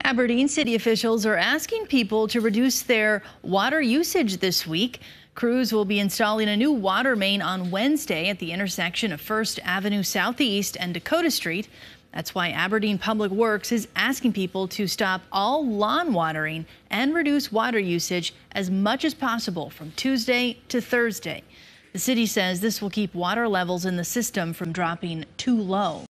Aberdeen city officials are asking people to reduce their water usage this week. Crews will be installing a new water main on Wednesday at the intersection of 1st Avenue Southeast and Dakota Street. That's why Aberdeen Public Works is asking people to stop all lawn watering and reduce water usage as much as possible from Tuesday to Thursday. The city says this will keep water levels in the system from dropping too low.